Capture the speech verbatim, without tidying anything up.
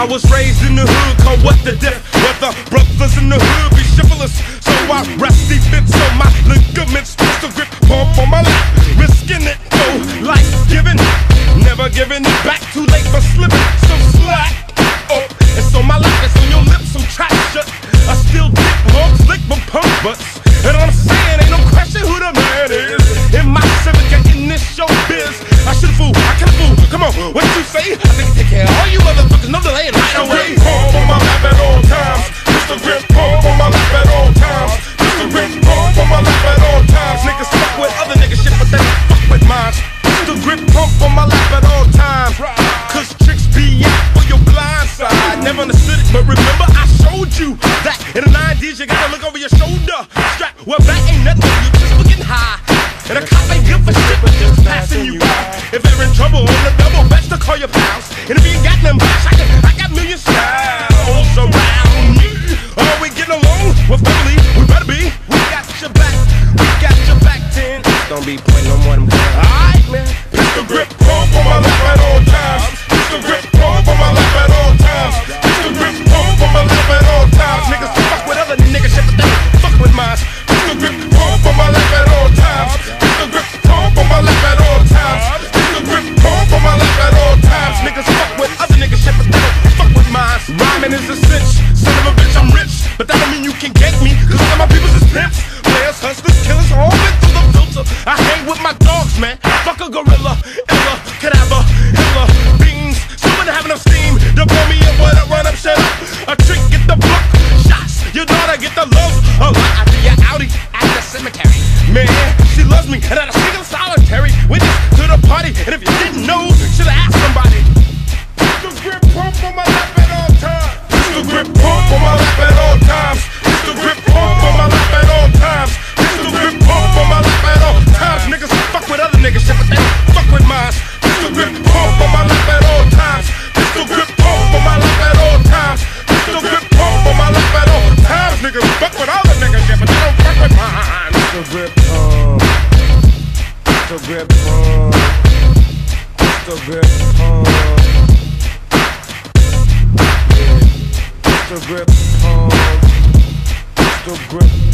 I was raised in the hood, called what the death. Whether brothers in the hood be chivalrous, so I rest these bits on my ligaments. Pistol grip, pump on my lap, risking it, oh, life giving, never giving it back. Too late for slipping, so slack. Oh, it's on my lap, it's on your lips, so track shut. I still dick hogs, lick my pump butts, and I'm saying ain't no question who the man is. In my civic and in this show biz, I should fool, I can fool. Come on, what you say? I think I take care of all you motherfuckers. No delay, right away. Palm on my lap at all times. Pistol grip, palm on my lap at all times. Pistol grip, palm on my lap at all times. Niggas fuck with other niggas shit, but they don't fuck with mine. Pistol grip, pump on my lap at all times. Cause tricks be out for your blind side. Never understood it, but remember I showed you that in the nineties you gotta look over your shoulder. Strap, well that ain't nothing, you just looking high. And a cop ain't good for shit, but just passing you by. If they're in trouble on the double, best to call your pals. And if you ain't got them cash, I, I got million styles around me. Are we getting along? Well, family, we better be. We got your back, we got your back ten. Don't be pointing no more than guns. Alright, man. Pistol grip, pump on my lap at all times. Pistol grip, pump on my lap at all times. Pistol grip, pump on my lap at all times. Niggas fuck with other niggas shit, but they don't fuck with mine. Pistol grip, pump on my lap at all times. Pistol grip, pump on my lap at all times. Pistol grip, pump on my lap at all times. Niggas fuck with other niggas shit, but they don't fuck with mine. Rhyming is a cinch, son of a bitch, I'm rich, but that don't mean you can get me, cause all of my peoples is pimps, players, hustlers, killers, all been through the filter. I hang with my dogs, man. Fuck a gorilla, illa, cadaver, hilla, beans. Someone having enough steam to blow me up when I run up, shut up. A trick, get the buck, shots. Your daughter get the love, a lot after your Audi at the cemetery. Man, she loves me, and not a single solitary witness to the party. And if you didn't know, should've asked somebody. Pistol grip, pump on my lap at all times. Pistol grip, pump on my lap at all times. Pistol grip, pump on my lap at all times. Pistol grip, pump on my lap at all times. Niggas fuck with other niggas shit, but they don't fuck with mine. Pistol grip, pump on my lap at all times. Pistol grip, pump on my lap at all times. Pistol grip, pump on my lap at all times. Niggas fuck with other niggas shit, but they don't fuck with mine. Pistol grip, pump. Pistol grip, pump. Pistol grip, pump. Yeah. Pistol grip, pump. Pistol grip.